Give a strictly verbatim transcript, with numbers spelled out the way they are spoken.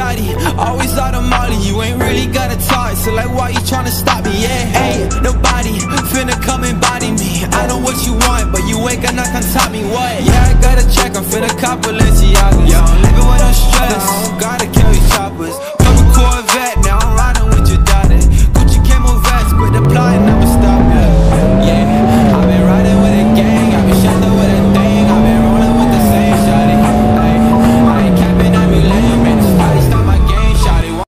shawty, always out of Molly. You ain't really gotta talk, so like why you tryna stop me, yeah? Ain't nobody finna come and body me. I know what you want, but you ain't gonna come top me, what? Yeah, I got a check, I'm finna cop Balenciaga. Yo, I'm living with no stress.